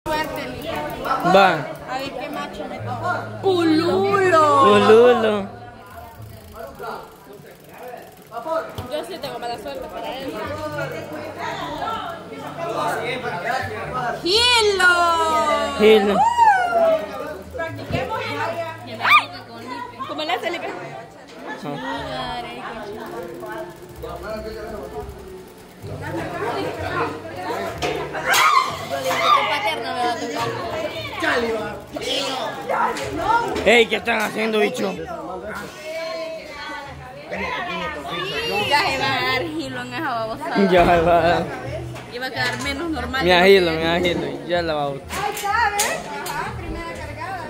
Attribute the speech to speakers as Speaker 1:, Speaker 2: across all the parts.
Speaker 1: Suerte, Lidia.
Speaker 2: Va.
Speaker 1: A ver qué macho me toca. Pululo.
Speaker 2: Pululo.
Speaker 1: Yo sí tengo mala suerte para él. Gilo.
Speaker 2: Gilo.
Speaker 1: Practiquemos eso. ¿Cómo le hace, Lipe?
Speaker 2: Ey, ¿qué están haciendo, bicho?
Speaker 1: Ya se va a dar gilo en esa babosada.
Speaker 2: Ya va.
Speaker 1: Iba a quedar menos normal.
Speaker 2: Me agilo. Ya la va a gustar.
Speaker 1: Ahí está, ¿ves? Ajá, primera cargada,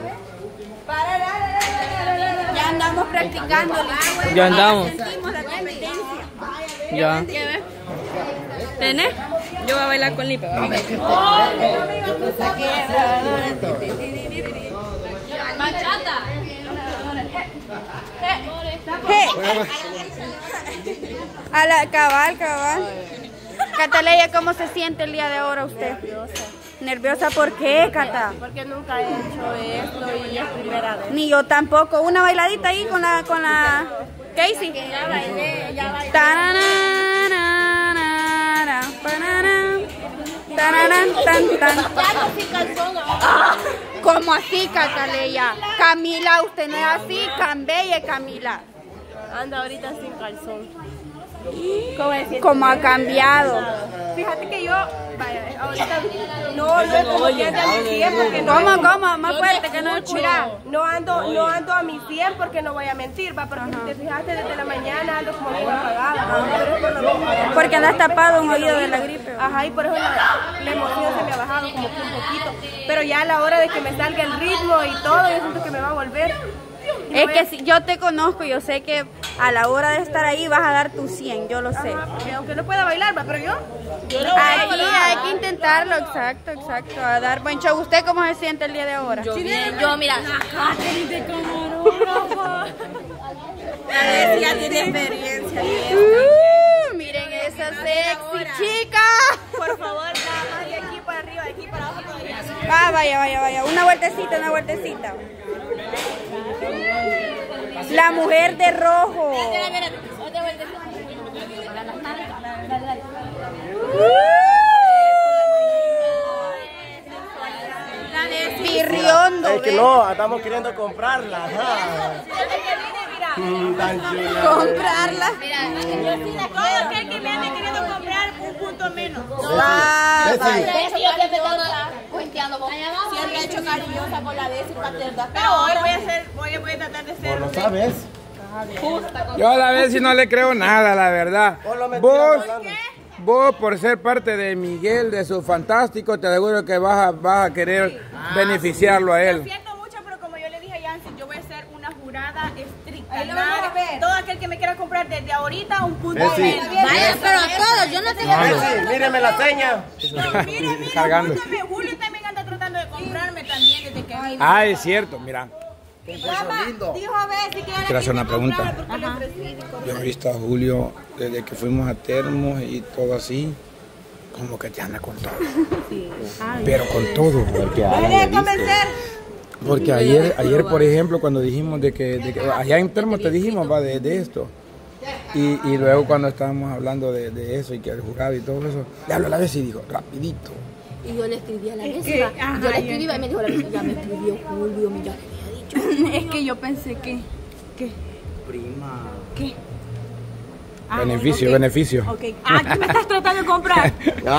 Speaker 1: ¿ves? Ya andamos practicando.
Speaker 2: Ya andamos.
Speaker 1: Sentimos la competencia.
Speaker 2: Ya.
Speaker 1: ¿Qué ves? ¿Tenés? Yo voy a bailar con Lipe. Machata. A la cabal. Cataleya, ¿cómo se siente el día de ahora usted? ¿Nerviosa por qué, Cata?
Speaker 3: Porque nunca he hecho esto y es primera vez.
Speaker 1: Ni yo tampoco. Una bailadita ahí con la Casey.
Speaker 3: Ya bailé.
Speaker 1: Tananana, panana, tananan, tan.
Speaker 3: Ya no sin calzón ahora.
Speaker 1: ¿Cómo así, Cataleya? Camila, usted no es así. Cambie, Camila.
Speaker 3: Anda ahorita sin calzón.
Speaker 1: ¿Cómo ha cambiado?
Speaker 3: Fíjate que yo, vaya, ahorita no es como que ande a mi 100 porque no.
Speaker 1: ¿Cómo? Más fuerte que no escucho.
Speaker 3: Mira, no ando a mi 100 porque no voy a mentir, va, porque si te fijaste desde la mañana ando como muy apagada. Pero es por lo mismo.
Speaker 1: Porque andas tapado un oído de la gripe.
Speaker 3: Ajá, y por eso la emoción se me ha bajado como que un poquito. Pero ya a la hora de que me salga el ritmo y todo, yo siento que me va a volver.
Speaker 1: Es que si yo te conozco, yo sé que a la hora de estar ahí vas a dar tu 100, yo lo sé.
Speaker 3: Porque aunque no pueda bailar, va, pero yo
Speaker 1: Aquí hay que intentarlo, exacto, a dar buen show. ¿Usted cómo se siente el día de ahora?
Speaker 3: yo mira,
Speaker 1: Ya tiene experiencia. Miren esa sexy chica.
Speaker 3: por favor, nada más de aquí para arriba, de aquí para abajo todavía.
Speaker 1: Vaya. Una vueltecita. La mujer de rojo.
Speaker 3: Otra vueltecita.
Speaker 1: Pirriondo.
Speaker 4: Es que no, estamos queriendo comprarla.
Speaker 1: Comprarla.
Speaker 3: Todo aquel que me ande queriendo comprar un punto menos.
Speaker 1: Vaya.
Speaker 3: Siempre he hecho cariñosa con la de pero hoy voy a tratar de ser.
Speaker 4: ¿No sabes?
Speaker 5: Yo a la vez si no le creo nada, la verdad. Vos por ser parte de Miguel, de su fantástico, te aseguro que vas a querer beneficiarlo a
Speaker 3: Lo
Speaker 5: él.
Speaker 3: siento mucho, pero como yo le dije a Yancy, yo voy a ser una jurada estricta.
Speaker 1: Ahí lo vamos a ver.
Speaker 3: Todo aquel que me quiera comprar desde ahorita un punto
Speaker 4: Sí.
Speaker 3: menos.
Speaker 1: Vaya, pero a todos, yo no tengo
Speaker 4: Míreme la seña.
Speaker 3: Mira,
Speaker 5: Cargando.
Speaker 3: escúchame, Julio también anda tratando de comprarme también desde que vino.
Speaker 5: Ah, es cierto, mira.
Speaker 3: Dijo a ver si quiere
Speaker 5: Quiero hacer una pregunta.
Speaker 3: porque le ofrecí.
Speaker 5: Yo he visto a Julio desde que fuimos a Termos y todo así, como que te anda con todo. Pero con todo. Porque ayer por ejemplo, cuando dijimos de que allá en Termos te dijimos va de esto. Y luego cuando estábamos hablando de eso y que el jurado y todo eso, le habló a la vez y dijo, rapidito.
Speaker 6: Y yo le escribí a la vez. Yo le escribí y me dijo la vez, ya me escribió Julio, ya le había dicho.
Speaker 1: Es que yo pensé que...
Speaker 4: Prima.
Speaker 1: ¿Qué?
Speaker 5: Beneficio.
Speaker 1: Ok. ¿Qué me estás tratando de comprar?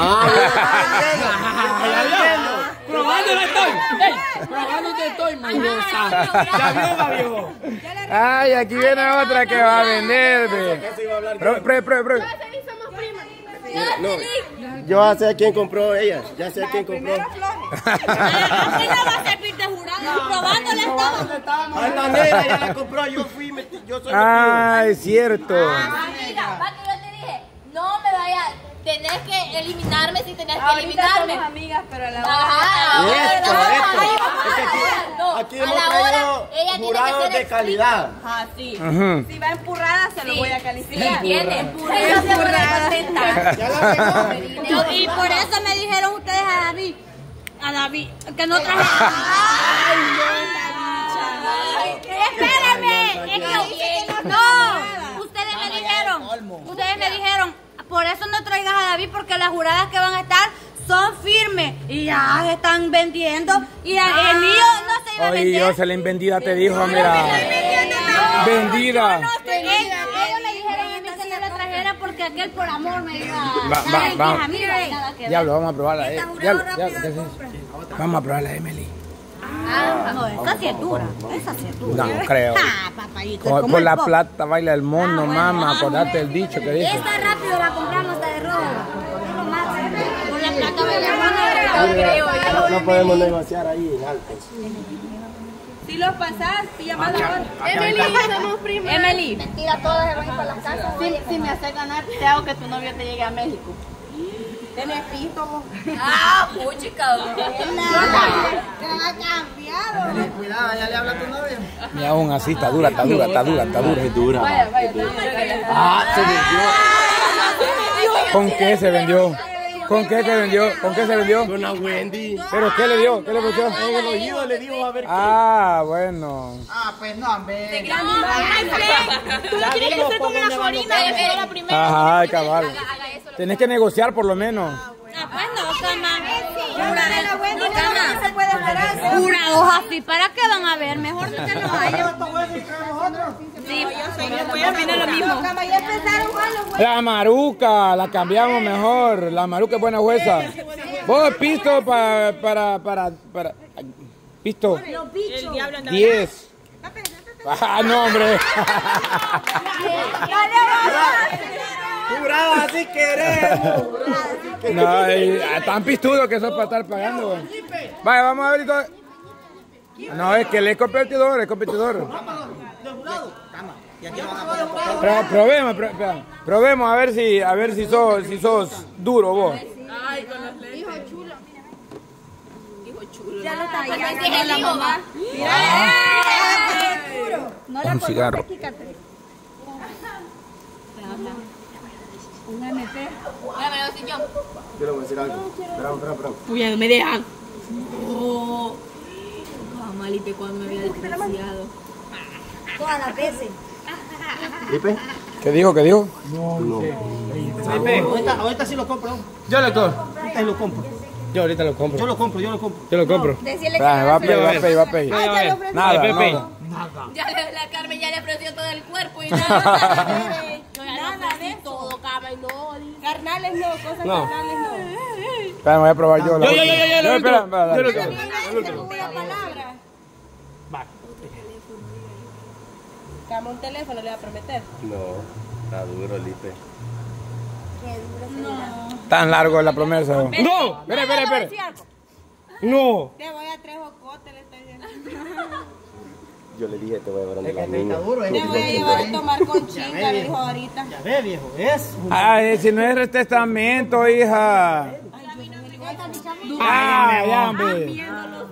Speaker 2: Probándola estoy. Probándote estoy, mañosa. Ya vio.
Speaker 5: Ay, aquí viene otra que va a vender. Pruebe.
Speaker 4: No, yo sé a quién compró ella. Ya sé a quién compró.
Speaker 3: ¿Quién la va a servir de jurado? Probándola estaba.
Speaker 4: A la negra ya la compró. Yo soy
Speaker 5: Ah, es cierto.
Speaker 6: Amiga, va que yo te dije, no me vaya, tenés que eliminarme si tenés que
Speaker 1: Ahorita
Speaker 6: eliminarme.
Speaker 1: somos amigas, pero a la
Speaker 6: Ajá,
Speaker 4: Esto.
Speaker 6: no,
Speaker 4: Aquí
Speaker 6: a
Speaker 4: hemos
Speaker 6: la
Speaker 4: traído
Speaker 6: hora ella tiene que
Speaker 4: jurados
Speaker 6: ser
Speaker 4: de calidad.
Speaker 3: Ah, sí.
Speaker 5: Ajá.
Speaker 3: Si va empurrada, se lo voy a calificar.
Speaker 6: ¿Entiendes?
Speaker 1: Empurrada.
Speaker 6: Y por eso me dijeron ustedes a mí, A David, que no traje. Espérame, es que no. Ustedes me dijeron, por eso no traigas a David porque las juradas que van a estar son firmes y ya se están vendiendo y el mío no se iba a vender.
Speaker 5: Oye, Jocelyn, vendida te dijo, mira. Vendida.
Speaker 6: Ellos me dijeron a mí que no la trajera porque aquel por amor me iba
Speaker 5: Vamos.
Speaker 6: a
Speaker 5: Diablo, vamos a probarla. Vamos a probarla, Emily.
Speaker 6: No, esa sí es dura. Esa sí es dura.
Speaker 5: No creo.
Speaker 6: Papayito.
Speaker 5: Por la plata baila el mono, mamá. Acordate el dicho que dice.
Speaker 6: Esta rápido la compramos hasta de rojo. Por la plata baila el mono.
Speaker 4: No podemos negociar ahí en altos.
Speaker 3: Si los pasás, pilla más ahora.
Speaker 1: Emily, somos primas.
Speaker 6: Emily.
Speaker 7: Mentira, todos se van a ir para las casas.
Speaker 6: Si me haces ganar, te hago que tu novio te llegue a México.
Speaker 3: Tenés pito, vos.
Speaker 6: Puchica.
Speaker 2: Cuidado, ya le habla a tu novio.
Speaker 5: Y aún así está dura.
Speaker 4: Es dura. Se vendió.
Speaker 5: ¿Con qué se vendió? ¿Con qué se vendió?
Speaker 4: Con la Wendy.
Speaker 5: ¿Pero qué le dio? ¿Qué le puso?
Speaker 4: En el oído le dijo a ver
Speaker 5: Ah, bueno.
Speaker 2: Ah, pues no, hombre.
Speaker 6: Tú no tienes que ser como una florina de la primera.
Speaker 5: Ajá, cabal. Tenés que negociar por lo menos.
Speaker 6: Pues no, jurados así, ¿para qué van a ver? Mejor que no haya. Sí, voy a opinar lo mismo.
Speaker 5: La maruca, la cambiamos mejor. La maruca es buena jueza. Vos, pisto para. Pisto. 10. Ah, no, hombre.
Speaker 4: Jurado, así queremos.
Speaker 5: No, tan pistudo que eso es para estar pagando. Güey. Vaya, vamos a ver todo. No, es que él es competidor, Pero probemos a ver si sos duro vos.
Speaker 1: Ay, con los lentes. Hijo chulo.
Speaker 6: Ya lo está ya la mamá. Mira.
Speaker 5: Un cigarro.
Speaker 6: Un MP.
Speaker 4: Yo le voy a decir algo. Espera.
Speaker 6: Uy, ya no me dejan. Oh. Malipe cuando me había despreciado. Todas las veces.
Speaker 4: ¿Lipe?
Speaker 5: ¿Qué dijo?
Speaker 4: No.
Speaker 2: Ahorita sí lo compro.
Speaker 5: Yo le compro.
Speaker 2: Ahorita lo compro.
Speaker 5: Yo ahorita lo compro.
Speaker 2: Yo lo compro.
Speaker 6: Decirle que
Speaker 5: Va a pedir. Nada,
Speaker 2: Pepe.
Speaker 5: no.
Speaker 6: ya la Carmen ya le ofreció todo el cuerpo y nada. Nada de todo, Carmen, no.
Speaker 3: Carnales no, cosas carnales no.
Speaker 5: Espera, voy a probar yo.
Speaker 2: Yo
Speaker 3: Cama un teléfono le va a prometer.
Speaker 4: No, está duro, Lipe.
Speaker 5: Tan largo es la promesa.
Speaker 2: ¡No! Espera. ¡No!
Speaker 3: Te voy a 3 jocotes, le estoy diciendo.
Speaker 4: Yo le dije, te voy a llevar donde la niña.
Speaker 3: Te voy a llevar a tomar con chinga, le dijo ahorita.
Speaker 2: Ya ve, viejo, es.
Speaker 5: Ay, si no es testamento, hija. Ah, ya, hombre.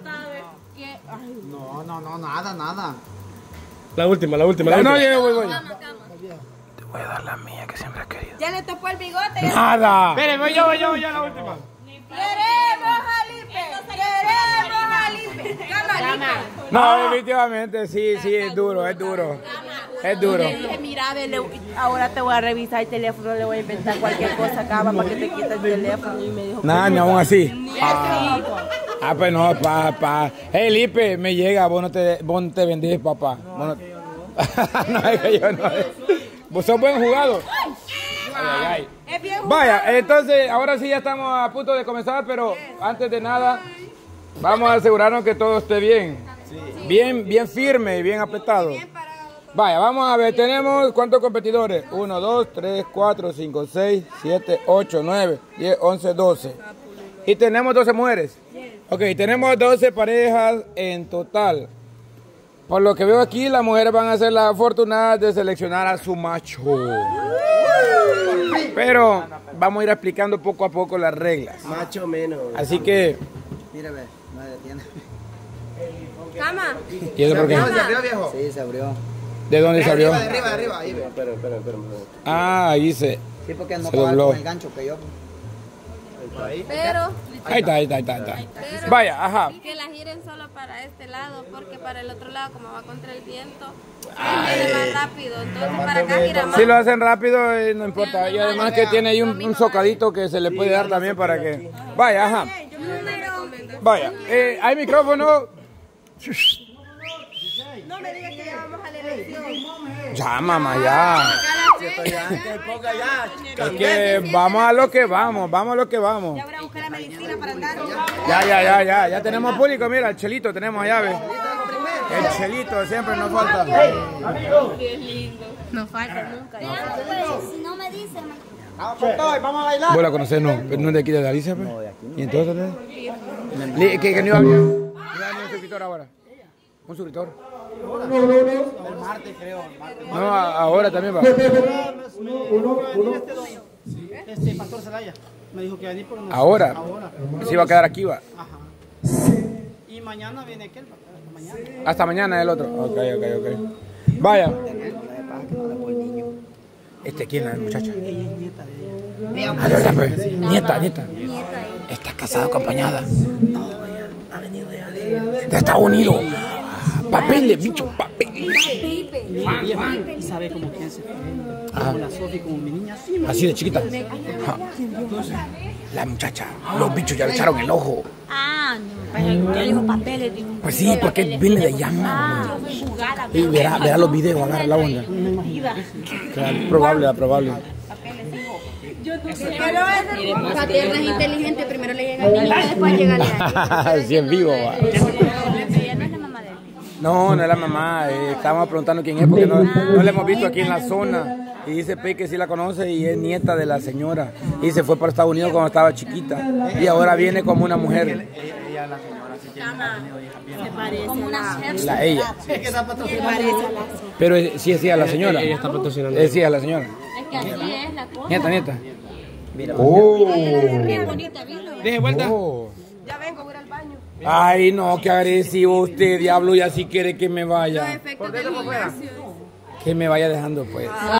Speaker 2: No, nada.
Speaker 5: La última. No, yo voy. Te voy a dar la mía que siempre has querido.
Speaker 3: Ya le topó el bigote.
Speaker 5: Nada.
Speaker 2: Espere, voy yo, la última.
Speaker 3: Queremos a Lipe. Cama.
Speaker 5: No, definitivamente, sí, es duro.
Speaker 3: Le dije, mira, ahora te voy a revisar el teléfono, le voy a inventar cualquier cosa, Cama, para que te quite el teléfono. Y me dijo,
Speaker 5: Nada, ni aún así.
Speaker 3: ni así.
Speaker 5: Ah, pues no, papá. Hey, Lipe, me llega, vos no te vendés, papá. No, es que yo no. Vos sos buen jugador. Ay.
Speaker 3: Es bien jugado.
Speaker 5: Vaya, entonces, ahora sí ya estamos a punto de comenzar, pero antes de nada, vamos a asegurarnos que todo esté bien. Bien firme y bien apretado. Vaya, vamos a ver, tenemos ¿cuántos competidores? 1, 2, 3, 4, 5, 6, 7, 8, 9, 10, 11, 12. Y tenemos 12 mujeres. Ok, tenemos 12 parejas en total. Por lo que veo aquí, las mujeres van a ser las afortunadas de seleccionar a su macho. Pero vamos a ir explicando poco a poco las reglas.
Speaker 4: Macho menos.
Speaker 5: Así que...
Speaker 2: Mire, ve, no se detiene.
Speaker 3: Cama.
Speaker 5: ¿Y eso por qué?
Speaker 2: ¿Se abrió, viejo?
Speaker 8: Sí, se abrió.
Speaker 5: ¿De dónde se abrió?
Speaker 2: De arriba, ahí ve.
Speaker 4: Espera.
Speaker 5: Ah, ahí se...
Speaker 8: Sí, porque no
Speaker 5: Se
Speaker 8: pagaba
Speaker 5: dobló.
Speaker 8: con el gancho que yo.
Speaker 7: Pero
Speaker 5: Ahí está. Vaya, ajá.
Speaker 7: que la giren solo para este lado, porque para el otro lado, como va contra el viento, es más rápido. Entonces para acá gira más.
Speaker 5: Si lo hacen rápido, no importa. Y además que tiene ahí un socadito que se le puede dar también para que... Vaya, ajá. Vaya, hay micrófono.
Speaker 3: No me digas que ya vamos a la elección.
Speaker 5: Ya, mamá, ya. Es que vamos a lo que vamos.
Speaker 3: Ya voy a buscar la medicina para andar.
Speaker 5: Ya tenemos público, mira, el Chelito tenemos allá, ¿ves? El Chelito siempre nos falta.
Speaker 6: No falta nunca. Si no me dicen.
Speaker 2: Vamos a bailar.
Speaker 5: ¿Vos la conocés? No, pero no es de aquí de Galicia, pues. No, de aquí no. ¿Y entonces? ¿Que no iba a venir? ¿No iba a venir un suscriptor ahora? ¿Un suscriptor?
Speaker 2: El martes, creo.
Speaker 5: No, ahora también va.
Speaker 2: Pastor Zelaya me dijo que iba a venir por nosotros.
Speaker 5: Ahora. Se iba a quedar aquí, va.
Speaker 2: Ajá. Y mañana viene aquel. Mañana.
Speaker 5: Hasta mañana el otro. Ok. Vaya. ¿Quién es la muchacha?
Speaker 2: Ella es nieta de ella.
Speaker 5: Ah, de verdad, pues. Nieta. ¿Está casada o acompañada?
Speaker 2: No, ella ha venido de
Speaker 5: Estados Unidos. Papeles, bicho, papeles.
Speaker 2: Y sabe como quién se fue. Como la Sofi, como mi niña. Sí,
Speaker 5: Así de chiquita. Ajá. La muchacha, los bichos ya le echaron el ojo.
Speaker 6: Ah, no. Yo dijo papeles. Digo.
Speaker 5: Pues sí, porque él viene de allá, mamá. Y verá los videos, agarra la onda. Claro, probable.
Speaker 1: Paterna es inteligente, primero le llega al niño y después llega a
Speaker 5: Sí, en vivo, va.
Speaker 6: Ella no es la mamá de él.
Speaker 5: No es la mamá. Estábamos preguntando quién es porque no la hemos visto aquí en la zona. Y dice Pei que sí la conoce y es nieta de la señora. Y se fue para Estados Unidos cuando estaba chiquita. Y ahora viene como una mujer.
Speaker 2: Ella, la señora, sí tiene
Speaker 6: Se parece como una
Speaker 5: Ella.
Speaker 2: Es que está patrocinando.
Speaker 5: Pero sí es a la señora. Ella está patrocinando. Sí a la señora.
Speaker 6: Es que así es la cosa.
Speaker 5: Nieta. Oh.
Speaker 6: Bien bonita, vino.
Speaker 5: Deje vuelta.
Speaker 3: Ya vengo, voy a ir al baño.
Speaker 5: Ay, no, qué agresivo usted, diablo, y así quiere que me vaya.
Speaker 1: efectos del gimnasio.
Speaker 5: Que me vaya dejando, pues.